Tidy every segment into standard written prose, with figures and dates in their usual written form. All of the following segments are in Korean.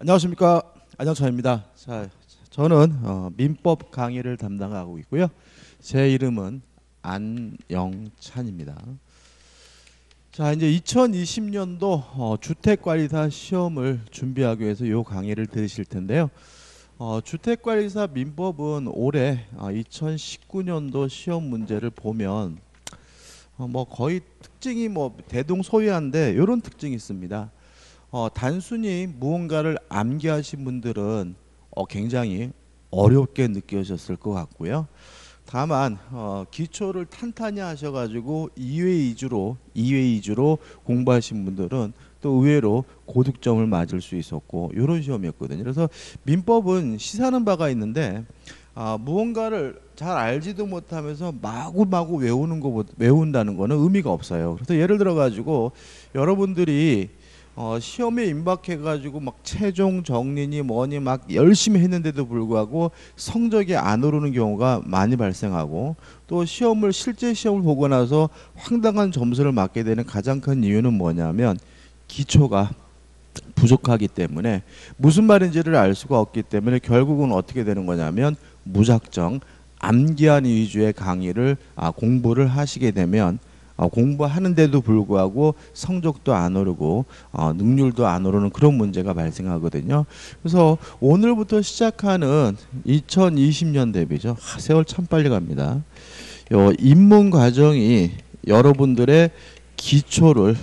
안녕하십니까, 안영찬입니다. 자, 저는 민법 강의를 담당하고 있고요. 제 이름은 안영찬입니다. 자, 이제 2020년도 주택관리사 시험을 준비하기 위해서 이 강의를 들으실 텐데요. 주택관리사 민법은 올해 2019년도 시험 문제를 보면 뭐 거의 특징이 뭐 대동소이한데 이런 특징이 있습니다. 단순히 무언가를 암기하신 분들은 굉장히 어렵게 느껴졌을 것 같고요. 다만 기초를 탄탄히 하셔가지고 2회 2주로 공부하신 분들은 또 의외로 고득점을 맞을 수 있었고 이런 시험이었거든요. 그래서 민법은 시사하는 바가 있는데 무언가를 잘 알지도 못하면서 마구마구 외운다는 거는 의미가 없어요. 그래서 예를 들어 가지고 여러분들이 시험에 임박해가지고 막 최종 정리니 뭐니 막 열심히 했는데도 불구하고 성적이 안 오르는 경우가 많이 발생하고, 또 실제 시험을 보고 나서 황당한 점수를 맞게 되는 가장 큰 이유는 뭐냐면 기초가 부족하기 때문에, 무슨 말인지를 알 수가 없기 때문에 결국은 어떻게 되는 거냐면 무작정 암기한 위주의 강의를 공부를 하시게 되면 공부하는데도 불구하고 성적도 안 오르고 능률도 안 오르는 그런 문제가 발생하거든요. 그래서 오늘부터 시작하는 2020년 대비죠. 세월 참 빨리 갑니다. 입문 과정이 여러분들의 기초를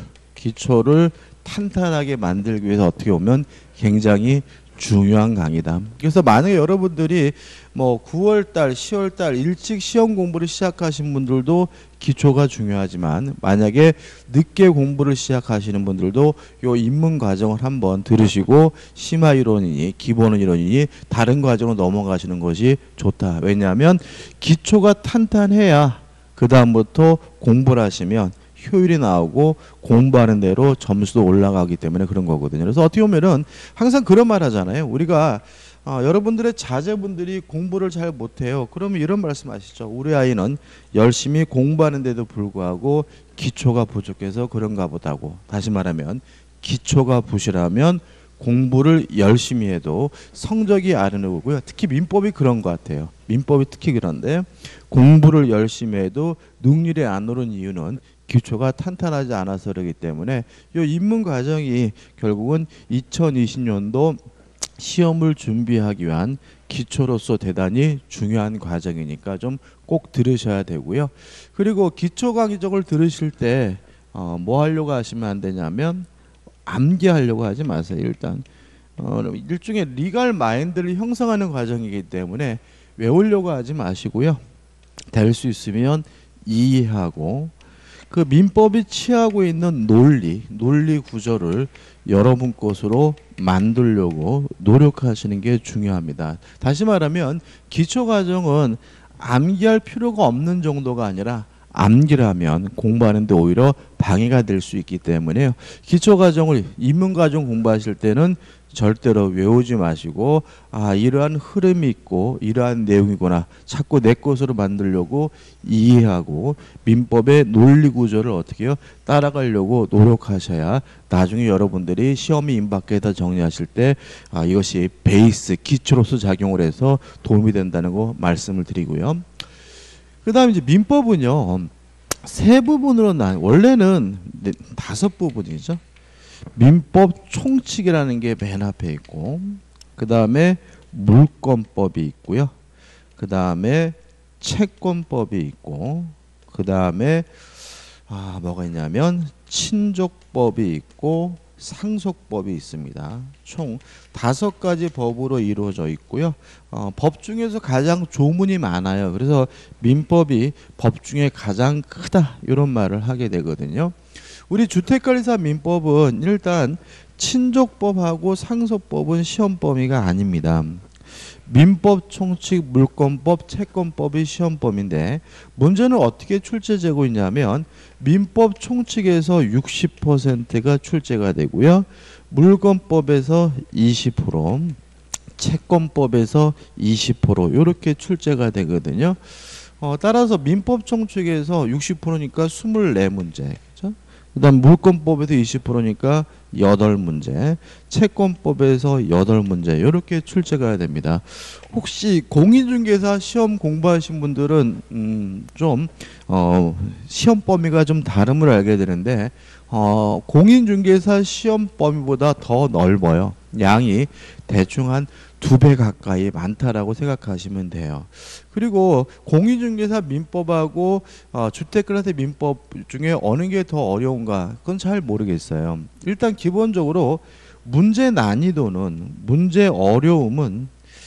탄탄하게 만들기 위해서 어떻게 보면 굉장히 중요한 강의다. 그래서 만약에 여러분들이 뭐 9월달, 10월달 일찍 시험 공부를 시작하신 분들도 기초가 중요하지만, 만약에 늦게 공부를 시작하시는 분들도 요 입문 과정을 한번 들으시고 심화 이론이니 기본 이론이니 다른 과정으로 넘어가시는 것이 좋다. 왜냐하면 기초가 탄탄해야 그 다음부터 공부를 하시면 효율이 나오고 공부하는 대로 점수도 올라가기 때문에 그런 거거든요. 그래서 어떻게 보면은 항상 그런 말 하잖아요. 우리가 여러분들의 자제분들이 공부를 잘 못해요. 그러면 이런 말씀 하시죠. 우리 아이는 열심히 공부하는데도 불구하고 기초가 부족해서 그런가 보다고. 다시 말하면 기초가 부실하면 공부를 열심히 해도 성적이 안 오르고요. 특히 민법이 그런 것 같아요. 민법이 특히 그런데 공부를 열심히 해도 능률이 안 오른 이유는 기초가 탄탄하지 않아서 그러기 때문에 이 입문 과정이 결국은 2020년도 시험을 준비하기 위한 기초로서 대단히 중요한 과정이니까 좀 꼭 들으셔야 되고요. 그리고 기초 강의적을 들으실 때 뭐 하려고 하시면 안 되냐면 암기하려고 하지 마세요. 일단 일종의 리갈 마인드를 형성하는 과정이기 때문에 외우려고 하지 마시고요. 될 수 있으면 이해하고 그 민법이 취하고 있는 논리 구조를 여러분 것으로 만들려고 노력하시는 게 중요합니다. 다시 말하면 기초 과정은 암기할 필요가 없는 정도가 아니라 암기를 하면 공부하는데 오히려 방해가 될 수 있기 때문에요. 기초 과정을 입문 과정 공부하실 때는 절대로 외우지 마시고 이러한 흐름이 있고 이러한 내용이구나 자꾸 내 것으로 만들려고 이해하고 민법의 논리 구조를 어떻게 해요? 따라가려고 노력하셔야 나중에 여러분들이 시험이 임박해서 정리하실 때 이것이 베이스 기초로서 작용을 해서 도움이 된다는 거 말씀을 드리고요. 그 다음에 이제 민법은요 세 부분으로 원래는 5부분이죠. 민법 총칙이라는 게 맨 앞에 있고, 그 다음에 물권법이 있고요, 그 다음에 채권법이 있고, 그 다음에 뭐가 있냐면 친족법이 있고 상속법이 있습니다. 총 5가지 법으로 이루어져 있고요. 법 중에서 가장 조문이 많아요. 그래서 민법이 법 중에 가장 크다 이런 말을 하게 되거든요. 우리 주택관리사 민법은 일단 친족법하고 상속법은 시험 범위가 아닙니다. 민법, 총칙, 물권법, 채권법이 시험 범위인데 문제는 어떻게 출제되고 있냐면 민법 총칙에서 60%가 출제가 되고요. 물권법에서 20%, 채권법에서 20% 이렇게 출제가 되거든요. 따라서 민법 총칙에서 60%니까 24문제. 그다음 물권법에서 20%니까 8문제, 채권법에서 8문제 이렇게 출제가 됩니다. 혹시 공인중개사 시험 공부하신 분들은 좀 시험 범위가 좀 다름을 알게 되는데 공인중개사 시험 범위보다 더 넓어요. 양이 대충 한 2배 가까이 많다라고 생각하시면 돼요. 그리고 공인중개사 민법하고 주택관리세 민법 중에 어느 게 더 어려운가? 그건 잘 모르겠어요. 일단 기본적으로 문제 난이도는, 문제 어려움은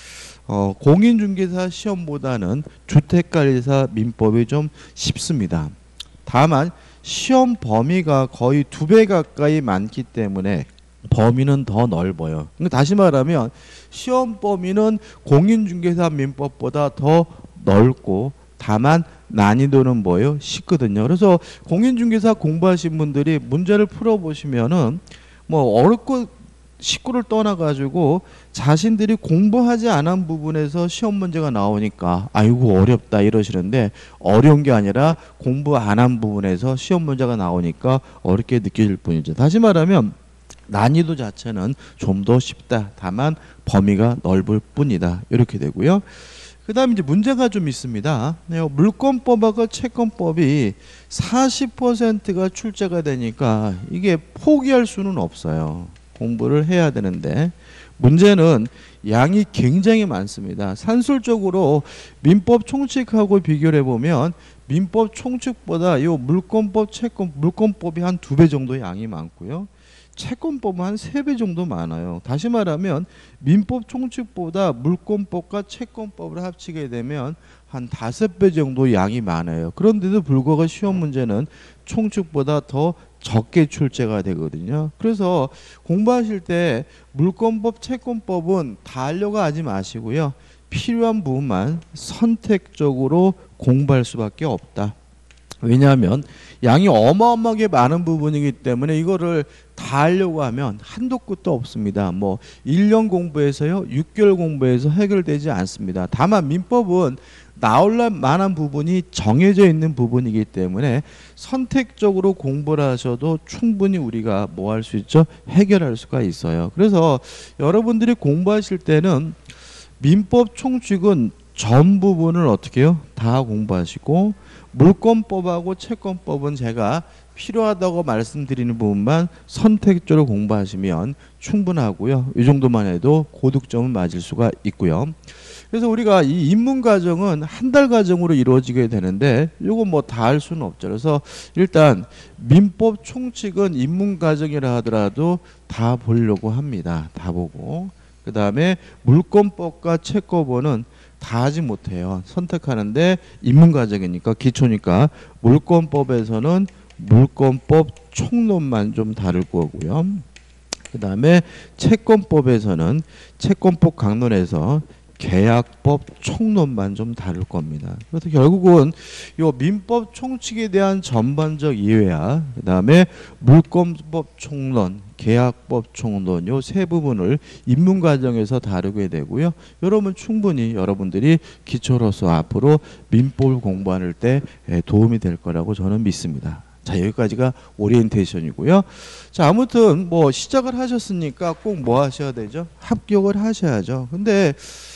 공인중개사 시험보다는 주택관리사 민법이 좀 쉽습니다. 다만 시험 범위가 거의 2배 가까이 많기 때문에 범위는 더 넓어요. 그러니까 다시 말하면 시험 범위는 공인중개사 민법보다 더 넓고 다만 난이도는 뭐예요? 쉽거든요. 그래서 공인중개사 공부하신 분들이 문제를 풀어보시면은 뭐 어렵고 쉽고를 떠나가지고 자신들이 공부하지 않은 부분에서 시험 문제가 나오니까 아이고 어렵다 이러시는데, 어려운 게 아니라 공부 안 한 부분에서 시험 문제가 나오니까 어렵게 느껴질 뿐이죠. 다시 말하면 난이도 자체는 좀 더 쉽다. 다만 범위가 넓을 뿐이다. 이렇게 되고요. 그 다음에 이제 문제가 좀 있습니다. 물권법하고 채권법이 40%가 출제가 되니까 이게 포기할 수는 없어요. 공부를 해야 되는데 문제는 양이 굉장히 많습니다. 산술적으로 민법 총칙하고 비교를 해보면 민법 총칙보다 이 물권법, 물권법이 한 2배 정도 양이 많고요. 채권법은 한 3배 정도 많아요. 다시 말하면 민법 총칙보다 물권법과 채권법을 합치게 되면 한 5배 정도 양이 많아요. 그런데도 불구하고 시험 문제는 총칙보다 더 적게 출제가 되거든요. 그래서 공부하실 때 물권법, 채권법은 다 하려고 하지 마시고요. 필요한 부분만 선택적으로 공부할 수밖에 없다. 왜냐하면 양이 어마어마하게 많은 부분이기 때문에 이거를 다 하려고 하면 한도 끝도 없습니다. 뭐 1년 공부해서요, 6개월 공부해서 해결되지 않습니다. 다만 민법은 나올 만한 부분이 정해져 있는 부분이기 때문에 선택적으로 공부를 하셔도 충분히 우리가 뭐 할 수 있죠? 해결할 수가 있어요. 그래서 여러분들이 공부하실 때는 민법 총칙은 전 부분을 어떻게 해요? 다 공부하시고 물권법하고 채권법은 제가 필요하다고 말씀드리는 부분만 선택적으로 공부하시면 충분하고요. 이 정도만 해도 고득점은 맞을 수가 있고요. 그래서 우리가 이 입문 과정은 한 달 과정으로 이루어지게 되는데 이거 뭐 다 할 수는 없죠. 그래서 일단 민법 총칙은 입문 과정이라 하더라도 다 보려고 합니다. 다 보고 그 다음에 물권법과 채권법은 다 하지 못해요. 선택하는데 입문 과정이니까 기초니까 물권법에서는 물권법 총론만 좀 다룰 거고요. 그 다음에 채권법에서는 채권법 강론에서 계약법 총론만 좀 다룰 겁니다. 그래서 결국은 요 민법 총칙에 대한 전반적 이해와 그 다음에 물권법 총론, 계약법 총론 요 세 부분을 입문 과정에서 다루게 되고요. 여러분 충분히 여러분들이 기초로서 앞으로 민법을 공부할 때 도움이 될 거라고 저는 믿습니다. 자, 여기까지가 오리엔테이션이고요. 자, 아무튼 뭐 시작을 하셨으니까 꼭 뭐 하셔야 되죠? 합격을 하셔야죠. 근데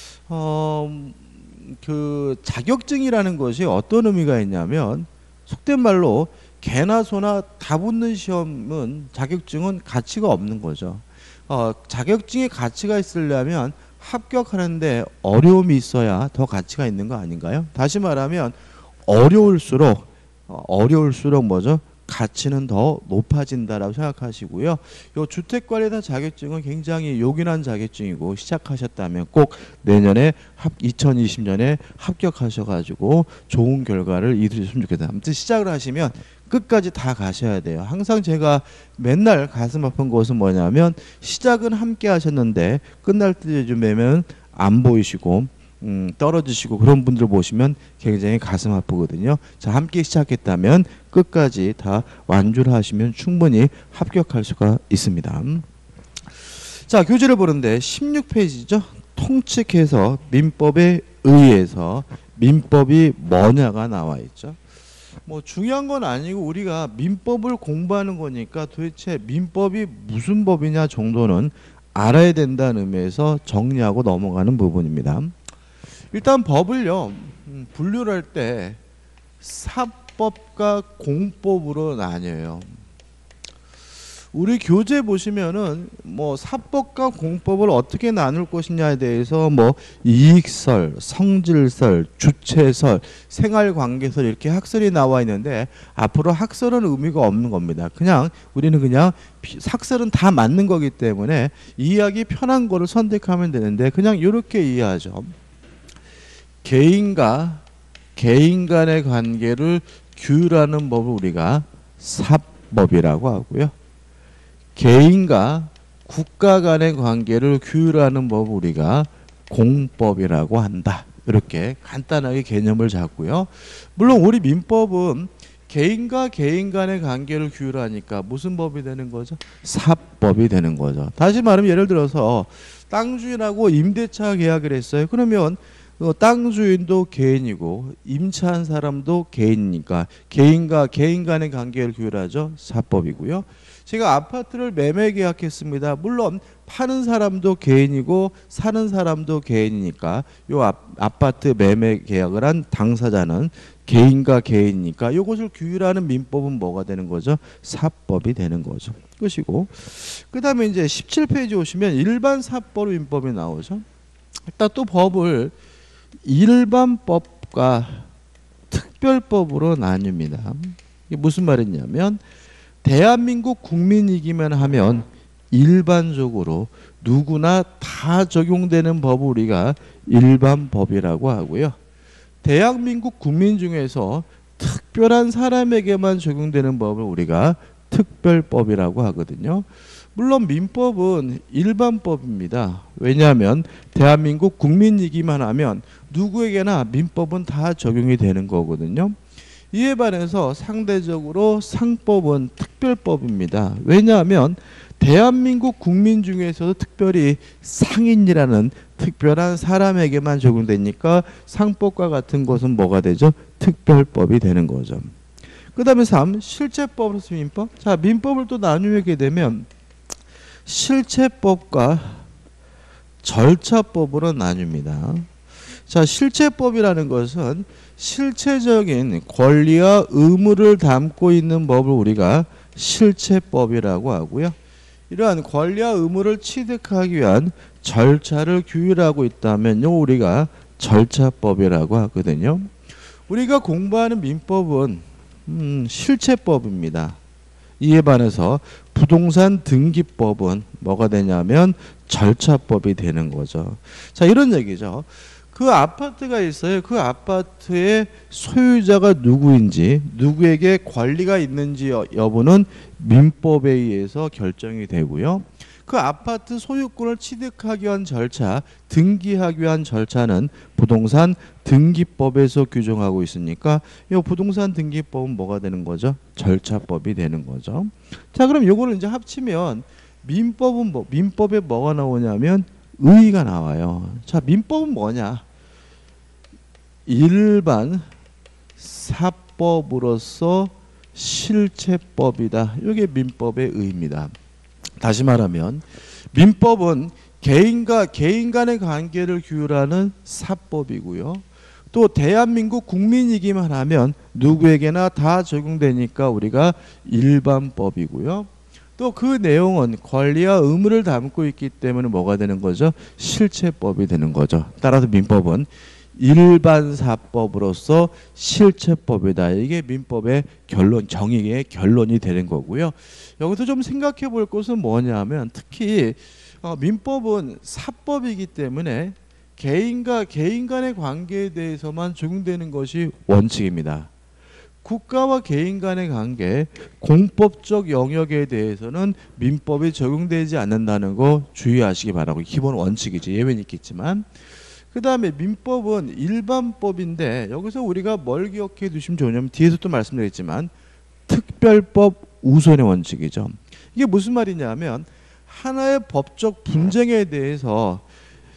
그 자격증이라는 것이 어떤 의미가 있냐면 속된 말로 개나 소나 다 붙는 시험은 자격증은 가치가 없는 거죠. 자격증의 가치가 있으려면 합격하는데 어려움이 있어야 더 가치가 있는 거 아닌가요? 다시 말하면 어려울수록 뭐죠? 가치는 더 높아진다라고 생각하시고요. 요 주택관리사 자격증은 굉장히 요긴한 자격증이고 시작하셨다면 꼭 내년에 2020년에 합격하셔가지고 좋은 결과를 이루셨으면 좋겠다. 아무튼 시작을 하시면 끝까지 다 가셔야 돼요. 항상 제가 맨날 가슴 아픈 것은 뭐냐면 시작은 함께 하셨는데 끝날 때쯤에면 안 보이시고 떨어지시고 그런 분들 보시면 굉장히 가슴 아프거든요. 자, 함께 시작했다면 끝까지 다 완주를 하시면 충분히 합격할 수가 있습니다. 자, 교재를 보는데 16페이지죠. 통칙해서 민법에 의해서 민법이 뭐냐가 나와 있죠. 뭐 중요한 건 아니고 우리가 민법을 공부하는 거니까 도대체 민법이 무슨 법이냐 정도는 알아야 된다는 의미에서 정리하고 넘어가는 부분입니다. 일단 법을요 분류를 할 때 사법과 공법으로 나뉘어요. 우리 교재 보시면은 뭐 사법과 공법을 어떻게 나눌 것이냐에 대해서 뭐 이익설, 성질설, 주체설, 생활관계설 이렇게 학설이 나와 있는데 앞으로 학설은 의미가 없는 겁니다. 그냥 우리는 그냥 학설은 다 맞는 거기 때문에 이해하기 편한 거를 선택하면 되는데 그냥 이렇게 이해하죠. 개인과 개인 간의 관계를 규율하는 법을 우리가 사법이라고 하고요. 개인과 국가 간의 관계를 규율하는 법을 우리가 공법이라고 한다. 이렇게 간단하게 개념을 잡고요. 물론 우리 민법은 개인과 개인 간의 관계를 규율하니까 무슨 법이 되는 거죠? 사법이 되는 거죠. 다시 말하면 예를 들어서 땅 주인하고 임대차 계약을 했어요. 그러면 땅 주인도 개인이고 임차한 사람도 개인이니까 개인과 개인 간의 관계를 규율하죠. 사법이고요. 제가 아파트를 매매 계약했습니다. 물론 파는 사람도 개인이고 사는 사람도 개인이니까 요 아파트 매매 계약을 한 당사자는 개인과 개인이니까 이것을 규율하는 민법은 뭐가 되는 거죠? 사법이 되는 거죠. 끝이고 그 다음에 이제 17페이지 오시면 일반 사법 민법이 나오죠. 일단 또 법을 일반법과 특별법으로 나뉩니다. 이게 무슨 말이냐면 대한민국 국민이기만 하면 일반적으로 누구나 다 적용되는 법을 우리가 일반법이라고 하고요. 대한민국 국민 중에서 특별한 사람에게만 적용되는 법을 우리가 특별법이라고 하거든요. 물론 민법은 일반법입니다. 왜냐하면 대한민국 국민이기만 하면 누구에게나 민법은 다 적용이 되는 거거든요. 이에 반해서 상대적으로 상법은 특별법입니다. 왜냐하면 대한민국 국민 중에서도 특별히 상인이라는 특별한 사람에게만 적용되니까 상법과 같은 것은 뭐가 되죠? 특별법이 되는 거죠. 그 다음에 3. 실체법으로서 민법. 자, 민법을 또 나누게 되면 실체법과 절차법으로 나뉩니다. 자, 실체법이라는 것은 실체적인 권리와 의무를 담고 있는 법을 우리가 실체법이라고 하고요. 이러한 권리와 의무를 취득하기 위한 절차를 규율하고 있다면요, 우리가 절차법이라고 하거든요. 우리가 공부하는 민법은 실체법입니다. 이에 반해서 부동산 등기법은 뭐가 되냐면 절차법이 되는 거죠. 자, 이런 얘기죠. 그 아파트가 있어요. 그 아파트의 소유자가 누구인지, 누구에게 권리가 있는지 여부는 민법에 의해서 결정이 되고요. 그 아파트 소유권을 취득하기 위한 절차, 등기하기 위한 절차는 부동산 등기법에서 규정하고 있으니까 이 부동산 등기법은 뭐가 되는 거죠? 절차법이 되는 거죠. 자, 그럼 요거를 이제 합치면 민법은 민법에 뭐가 나오냐면 의의가 나와요. 자, 민법은 뭐냐? 일반 사법으로서 실체법이다. 이게 민법의 의의입니다. 다시 말하면 민법은 개인과 개인 간의 관계를 규율하는 사법이고요. 또 대한민국 국민이기만 하면 누구에게나 다 적용되니까 우리가 일반법이고요. 또 그 내용은 권리와 의무를 담고 있기 때문에 뭐가 되는 거죠? 실체법이 되는 거죠. 따라서 민법은 일반사법으로서 실체법이다. 이게 민법의 결론, 정의의 결론이 되는 거고요. 여기서 좀 생각해 볼 것은 뭐냐면 특히 민법은 사법이기 때문에 개인과 개인 간의 관계에 대해서만 적용되는 것이 원칙입니다. 국가와 개인 간의 관계, 공법적 영역에 대해서는 민법이 적용되지 않는다는 거 주의하시기 바라고, 기본 원칙이지, 예외는 있겠지만. 그 다음에 민법은 일반법인데 여기서 우리가 뭘 기억해 두시면 좋냐면 뒤에서 또 말씀드렸지만 특별법 우선의 원칙이죠. 이게 무슨 말이냐면 하나의 법적 분쟁에 대해서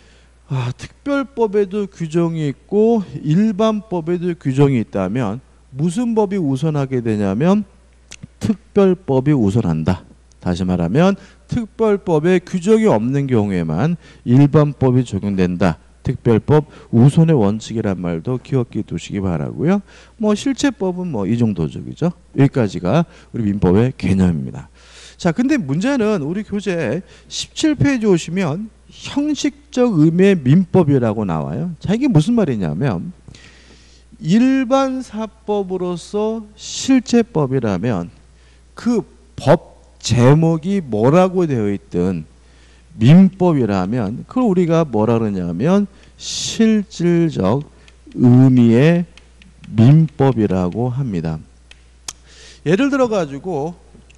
특별법에도 규정이 있고 일반법에도 규정이 있다면 무슨 법이 우선하게 되냐면 특별법이 우선한다. 다시 말하면 특별법에 규정이 없는 경우에만 일반법이 적용된다. 특별법 우선의 원칙이란 말도 기억해 두시기 바라고요. 뭐 실체법은 뭐 이 정도죠. 그죠? 여기까지가 우리 민법의 개념입니다. 자, 근데 문제는 우리 교재 17페이지 오시면 형식적 의미의 민법이라고 나와요. 자, 이게 무슨 말이냐면 일반 사법으로서 실체법이라면 그 법 제목이 뭐라고 되어 있든 민법이라면 그걸 우리가 뭐라 그러냐면 실질적 의미의 민법이라고 합니다. 예를 들어 가지고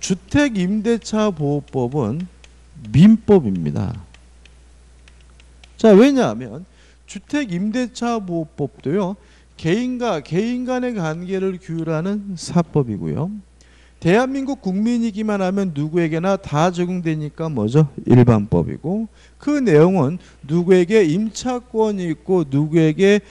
주택임대차보호법은 민법입니다. 자, 왜냐하면 주택임대차보호법도요 개인과 개인 간의 관계를 규율하는 사법이고요. 대한민국 국민이기만 하면 누구에게나 다 적용되니까 뭐죠? 일반법이고 그 내용은 누구에게 임차권이 있고 누구에게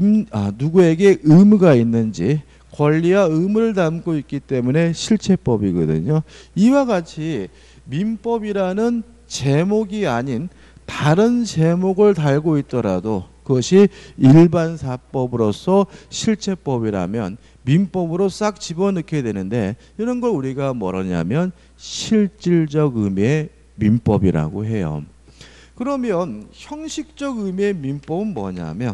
의무가 있는지 권리와 의무를 담고 있기 때문에 실체법이거든요. 이와 같이 민법이라는 제목이 아닌 다른 제목을 달고 있더라도 그것이 일반 사법으로서 실체법이라면 민법으로 싹 집어넣게 되는데 이런 걸 우리가 뭐라냐면 실질적 의미의 민법이라고 해요. 그러면 형식적 의미의 민법은 뭐냐면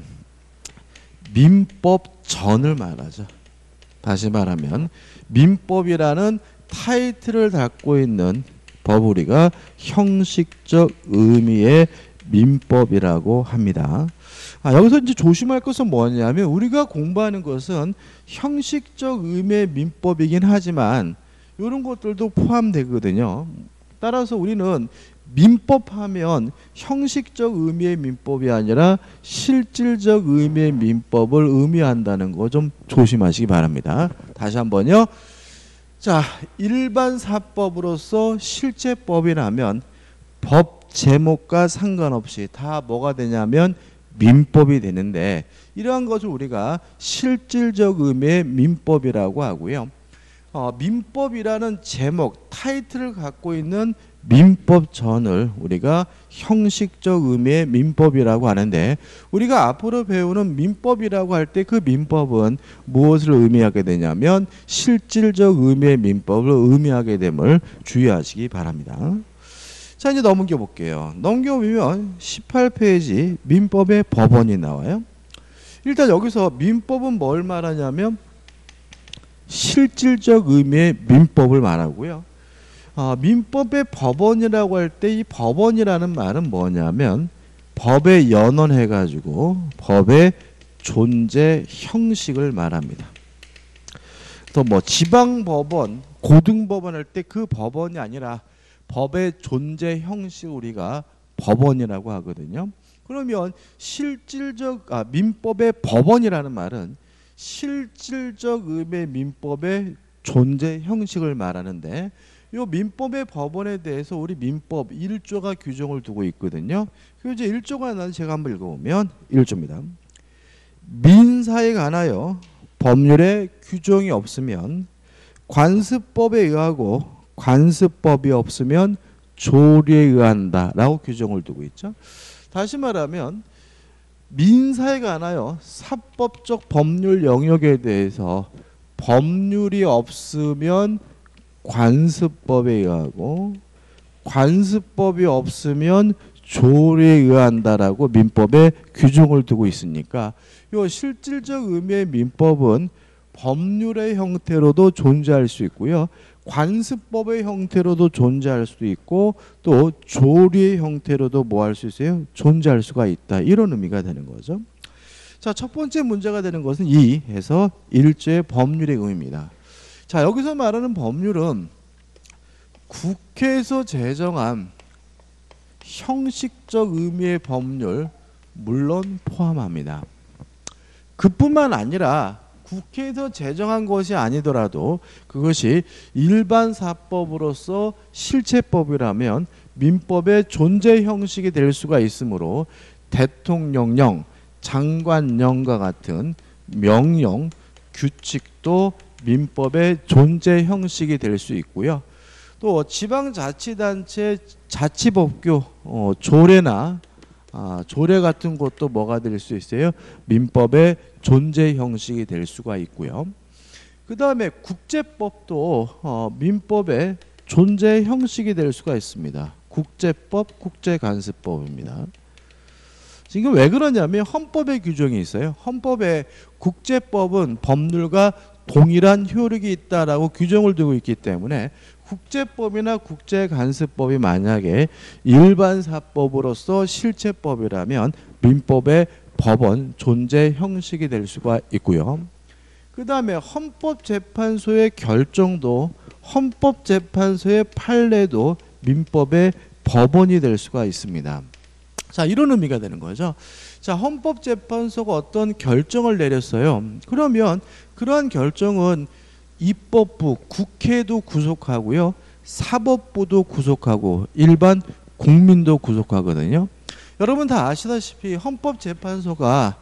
민법 전을 말하죠. 다시 말하면 민법이라는 타이틀을 갖고 있는 법을 우리가 형식적 의미의 민법이라고 합니다. 여기서 이제 조심할 것은 뭐냐면 우리가 공부하는 것은 형식적 의미의 민법이긴 하지만 이런 것들도 포함되거든요. 따라서 우리는 민법하면 형식적 의미의 민법이 아니라 실질적 의미의 민법을 의미한다는 거 좀 조심하시기 바랍니다. 다시 한번요. 자, 일반 사법으로서 실체법이라면 법 제목과 상관없이 다 뭐가 되냐면 민법이 되는데 이러한 것을 우리가 실질적 의미의 민법이라고 하고요. 민법이라는 제목, 타이틀을 갖고 있는 민법전을 우리가 형식적 의미의 민법이라고 하는데 우리가 앞으로 배우는 민법이라고 할 때 그 민법은 무엇을 의미하게 되냐면 실질적 의미의 민법을 의미하게 됨을 주의하시기 바랍니다. 자, 이제 넘겨 볼게요. 넘겨보면 18페이지 민법의 법원이 나와요. 일단 여기서 민법은 뭘 말하냐면 실질적 의미의 민법을 말하고요. 민법의 법원이라고 할 때 이 법원이라는 말은 뭐냐면 법에 연원해 가지고 법의 존재 형식을 말합니다. 또 뭐 지방법원, 고등법원 할 때 그 법원이 아니라 법의 존재 형식 우리가 법원이라고 하거든요. 그러면 민법의 법원이라는 말은 실질적 의미의 민법의 존재 형식을 말하는데 이 민법의 법원에 대해서 우리 민법 1조가 규정을 두고 있거든요. 교재 1조가 나는 제가 한번 읽어보면 1조입니다. 민사에 관하여 법률에 규정이 없으면 관습법에 의하고 관습법이 없으면 조리에 의한다 라고 규정을 두고 있죠. 다시 말하면 민사에 관하여 사법적 법률 영역에 대해서 법률이 없으면 관습법에 의하고 관습법이 없으면 조리에 의한다라고 민법에 규정을 두고 있으니까 이 실질적 의미의 민법은 법률의 형태로도 존재할 수 있고요. 관습법의 형태로도 존재할 수도 있고 또 조리의 형태로도 뭐 할 수 있어요? 존재할 수가 있다. 이런 의미가 되는 거죠. 자, 첫 번째 문제가 되는 것은 2에서 1조의 법률의 의미입니다. 자, 여기서 말하는 법률은 국회에서 제정한 형식적 의미의 법률 물론 포함합니다. 그뿐만 아니라 국회에서 제정한 것이 아니더라도 그것이 일반 사법으로서 실체법이라면 민법의 존재 형식이 될 수가 있으므로 대통령령, 장관령과 같은 명령, 규칙도 민법의 존재 형식이 될 수 있고요. 또 지방자치단체 자치법규 조례나 조례 같은 것도 뭐가 될 수 있어요? 민법의 존재 형식이 될 수가 있고요. 그 다음에 국제법도 민법의 존재 형식이 될 수가 있습니다. 국제법, 국제관습법입니다. 지금 왜 그러냐면 헌법의 규정이 있어요. 헌법에 국제법은 법률과 동일한 효력이 있다라고 규정을 두고 있기 때문에 국제법이나 국제관습법이 만약에 일반사법으로서 실체법이라면 민법의 법원 존재 형식이 될 수가 있고요. 그 다음에 헌법재판소의 결정도 헌법재판소의 판례도 민법의 법원이 될 수가 있습니다. 자, 이런 의미가 되는 거죠. 자, 헌법재판소가 어떤 결정을 내렸어요. 그러면 그러한 결정은 입법부, 국회도 구속하고요. 사법부도 구속하고 일반 국민도 구속하거든요. 여러분 다 아시다시피 헌법재판소가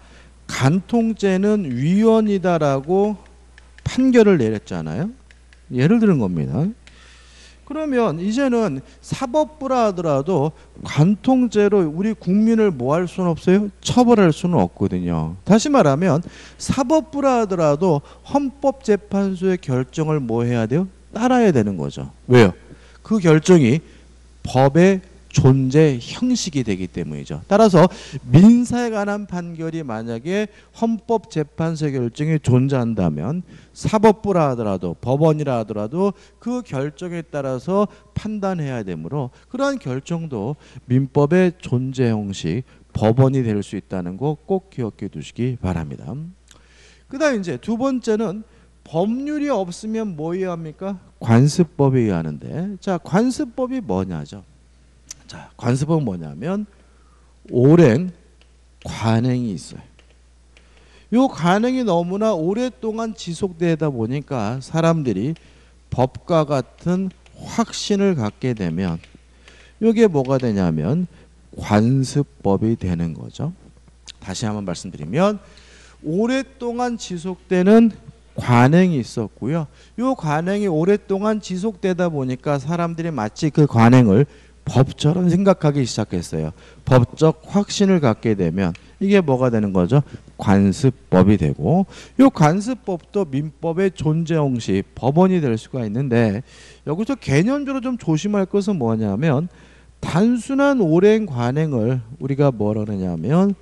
간통죄는 위헌이다라고 판결을 내렸잖아요. 예를 들은 겁니다. 그러면 이제는 사법부라 하더라도 간통죄로 우리 국민을 뭐 할 수는 없어요? 처벌할 수는 없거든요. 다시 말하면 사법부라 하더라도 헌법재판소의 결정을 뭐 해야 돼요? 따라야 되는 거죠. 왜요? 그 결정이 법의 존재 형식이 되기 때문이죠. 따라서 민사에 관한 판결이 만약에 헌법재판소 결정이 존재한다면 사법부라 하더라도 법원이라 하더라도 그 결정에 따라서 판단해야 되므로 그러한 결정도 민법의 존재 형식 법원이 될 수 있다는 거 꼭 기억해 두시기 바랍니다. 그 다음 이제 두 번째는 법률이 없으면 뭐 해야 합니까? 관습법에 의해 하는데, 자, 관습법이 뭐냐죠. 자, 관습법은 뭐냐면 오랜 관행이 있어요. 이 관행이 너무나 오랫동안 지속되다 보니까 사람들이 법과 같은 확신을 갖게 되면 이게 뭐가 되냐면 관습법이 되는 거죠. 다시 한번 말씀드리면 오랫동안 지속되는 관행이 있었고요. 이 관행이 오랫동안 지속되다 보니까 사람들이 마치 그 관행을 법처럼 생각하기 시작했어요. 법적 확신을 갖게 되면 이게 뭐가 되는 거죠? 관습법이 되고, 이 관습법도 민법의 존재 형식 법원이 될 수가 있는데, 여기서 개념적으로 좀 조심할 것은 뭐냐면 단순한 오랜 관행을 우리가 뭐라 그러냐면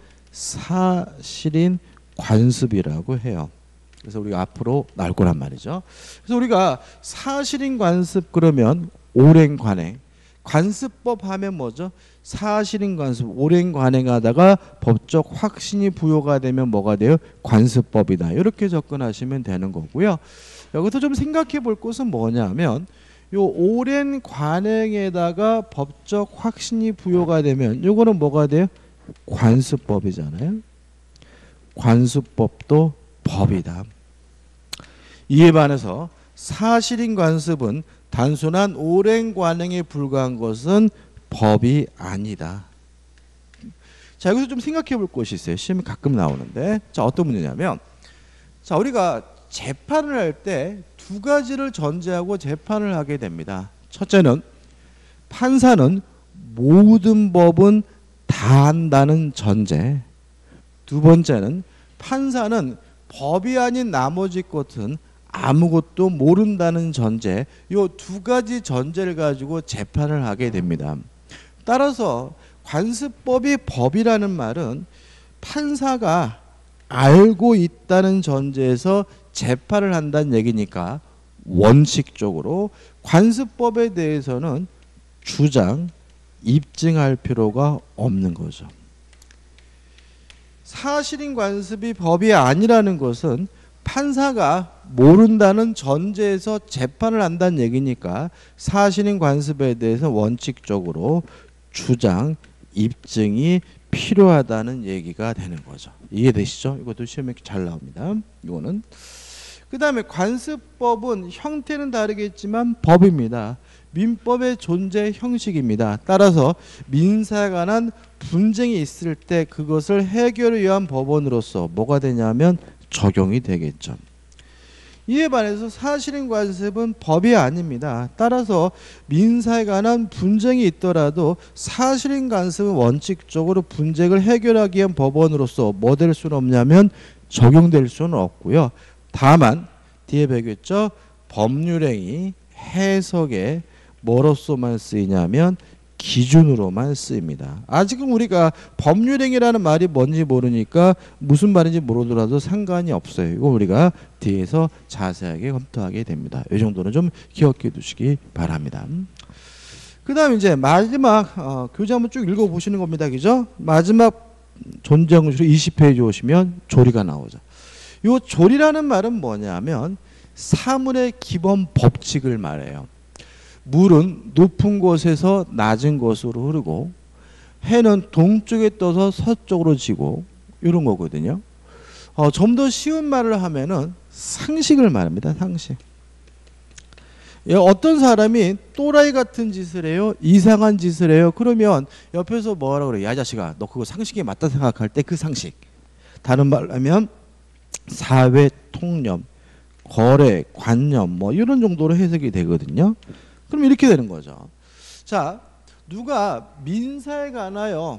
사실인 관습이라고 해요. 그래서 우리가 앞으로 나올 거란 말이죠. 그래서 우리가 사실인 관습 그러면 오랜 관행, 관습법 하면 뭐죠? 사실인 관습, 오랜 관행하다가 법적 확신이 부여가 되면 뭐가 돼요? 관습법이다. 이렇게 접근하시면 되는 거고요. 여기서 좀 생각해 볼 것은 뭐냐면 요 오랜 관행에다가 법적 확신이 부여가 되면 요거는 뭐가 돼요? 관습법이잖아요. 관습법도 법이다. 이에 반해서 사실인 관습은 단순한 오랜 관행에 불과한 것은 법이 아니다. 자, 여기서 좀 생각해 볼 것이 있어요. 시험에 가끔 나오는데, 자, 어떤 문제냐면, 자, 우리가 재판을 할 때 두 가지를 전제하고 재판을 하게 됩니다. 첫째는 판사는 모든 법은 다 안다는 전제. 두 번째는 판사는 법이 아닌 나머지 것은 아무것도 모른다는 전제, 이 두 가지 전제를 가지고 재판을 하게 됩니다. 따라서 관습법이 법이라는 말은 판사가 알고 있다는 전제에서 재판을 한다는 얘기니까 원칙적으로 관습법에 대해서는 주장, 입증할 필요가 없는 거죠. 사실인 관습이 법이 아니라는 것은 판사가 모른다는 전제에서 재판을 한다는 얘기니까 사실인 관습에 대해서 원칙적으로 주장, 입증이 필요하다는 얘기가 되는 거죠. 이해되시죠? 이것도 시험에 잘 나옵니다. 이거는. 그 다음에 관습법은 형태는 다르겠지만 법입니다. 민법의 존재 형식입니다. 따라서 민사에 관한 분쟁이 있을 때 그것을 해결을 위한 법원으로서 뭐가 되냐면 적용이 되겠죠. 이에 반해서 사실인 관습은 법이 아닙니다. 따라서 민사에 관한 분쟁이 있더라도 사실인 관습은 원칙적으로 분쟁을 해결하기 위한 법원으로서 뭐 될 수는 없냐면 적용될 수는 없고요. 다만 뒤에 배겠죠. 법률행위 해석에 뭐로서만 쓰이냐면 기준으로만 쓰입니다. 아직은 우리가 법률행위라는 말이 뭔지 모르니까 무슨 말인지 모르더라도 상관이 없어요. 이거 우리가 뒤에서 자세하게 검토하게 됩니다. 이 정도는 좀 기억해 두시기 바랍니다. 그 다음 이제 마지막 교재 한번 쭉 읽어보시는 겁니다. 그죠? 마지막 존재형식으로 20페이지 오시면 조리가 나오죠. 이 조리라는 말은 뭐냐면 사물의 기본 법칙을 말해요. 물은 높은 곳에서 낮은 곳으로 흐르고 해는 동쪽에 떠서 서쪽으로 지고 이런 거거든요. 좀 더 쉬운 말을 하면은 상식을 말합니다. 상식. 어떤 사람이 또라이 같은 짓을 해요. 이상한 짓을 해요. 그러면 옆에서 뭐라고 그래요? 야 자식아 너 그거 상식에 맞다 생각할 때 그 상식. 다른 말로 하면 사회 통념, 거래, 관념 뭐 이런 정도로 해석이 되거든요. 그럼 이렇게 되는 거죠. 자, 누가 민사에 관하여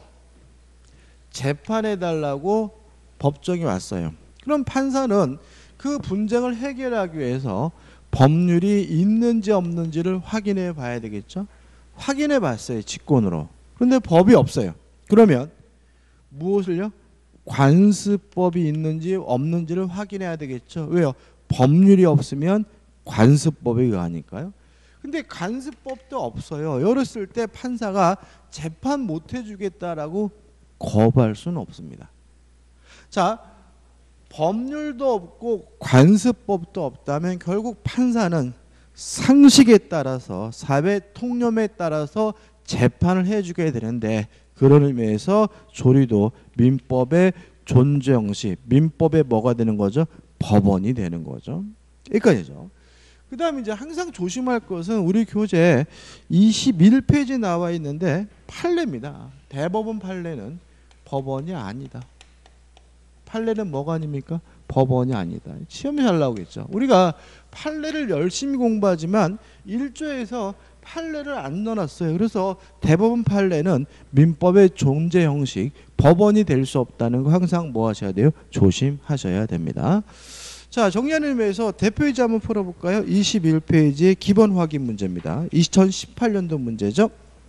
재판해달라고 법정이 왔어요. 그럼 판사는 그 분쟁을 해결하기 위해서 법률이 있는지 없는지를 확인해 봐야 되겠죠. 확인해 봤어요. 직권으로. 그런데 법이 없어요. 그러면 무엇을요? 관습법이 있는지 없는지를 확인해야 되겠죠. 왜요? 법률이 없으면 관습법에 의하니까요. 근데 관습법도 없어요. 이랬을 때 판사가 재판 못 해주겠다라고 거부할 수는 없습니다. 자, 법률도 없고 관습법도 없다면 결국 판사는 상식에 따라서 사회 통념에 따라서 재판을 해주게 되는데 그런 의미에서 조리도 민법의 존재형식, 민법의 뭐가 되는 거죠? 법원이 되는 거죠. 여기까지죠. 그 다음에 이제 항상 조심할 것은 우리 교재 21페이지 나와 있는데 판례입니다. 대법원 판례는 법원이 아니다. 판례는 뭐가 아닙니까? 법원이 아니다. 시험에 잘 나오겠죠. 우리가 판례를 열심히 공부하지만 1조에서 판례를 안 넣어놨어요. 그래서 대법원 판례는 민법의 존재 형식, 법원이 될 수 없다는 거 항상 뭐 하셔야 돼요? 조심하셔야 됩니다. 자, 정리하는 의미에서 대표이지 한번 풀어볼까요? 21페이지의 기본 확인 문제입니다. 2018년도 문제죠.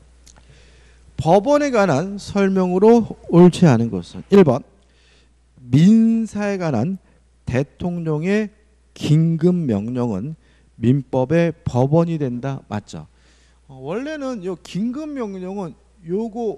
법원에 관한 설명으로 옳지 않은 것은 1번 민사에 관한 대통령의 긴급 명령은 민법의 법원이 된다. 맞죠? 원래는 요 긴급 명령은 요거가요.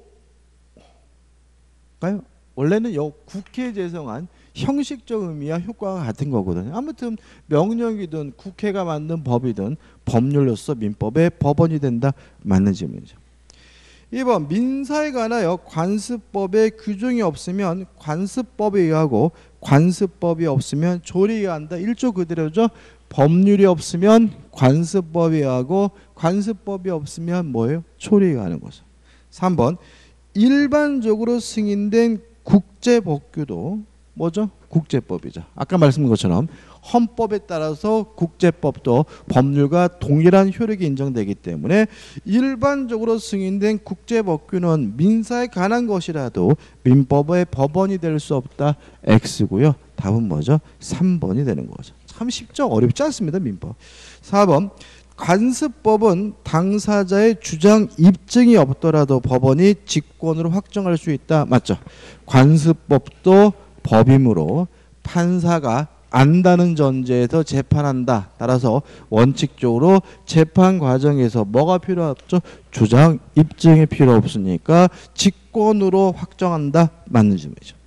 원래는 요 국회에 제정한 형식적 의미와 효과가 같은 거거든요. 아무튼 명령이든 국회가 만든 법이든 법률로서 민법의 법원이 된다. 맞는 질문이죠. 2번 민사에 관하여 관습법에 규정이 없으면 관습법에 의하고 관습법이 없으면 조리에 의한다. 1조 그대로죠. 법률이 없으면 관습법에 의하고 관습법이 없으면 뭐예요? 조리에 의하는 거죠. 3번 일반적으로 승인된 국제법규도 뭐죠? 국제법이죠. 아까 말씀드린 것처럼 헌법에 따라서 국제법도 법률과 동일한 효력이 인정되기 때문에 일반적으로 승인된 국제법규는 민사에 관한 것이라도 민법의 법원이 될 수 없다. X고요. 답은 뭐죠? 3번이 되는 거죠. 참 쉽죠? 어렵지 않습니다. 민법. 4번 관습법은 당사자의 주장 입증이 없더라도 법원이 직권으로 확정할 수 있다. 맞죠? 관습법도 법이므로 판사가 안다는 전제에서 재판한다. 따라서 원칙적으로 재판 과정에서 뭐가 필요 없죠? 주장 입증이 필요 없으니까 직권으로 확정한다. 맞는 질문이죠.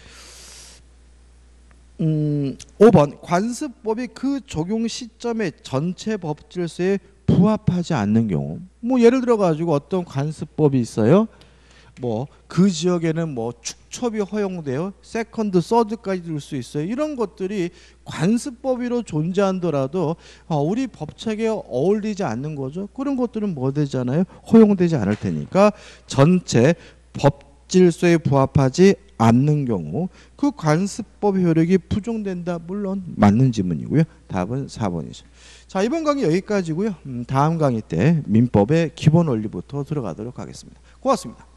5번 관습법이 그 적용 시점에 전체 법 질서에 부합하지 않는 경우 뭐 예를 들어 가지고 어떤 관습법이 있어요. 뭐 그 지역에는 뭐 축첩이 허용돼요. 세컨드, 서드까지 들 수 있어요. 이런 것들이 관습법으로 존재한더라도 우리 법책에 어울리지 않는 거죠. 그런 것들은 뭐 되잖아요. 허용되지 않을 테니까 전체 법 질서에 부합하지 않는 경우 그 관습법 효력이 부종된다. 물론 맞는 지문이고요. 답은 4번이죠. 자, 이번 강의 여기까지고요. 다음 강의 때 민법의 기본 원리부터 들어가도록 하겠습니다. 고맙습니다.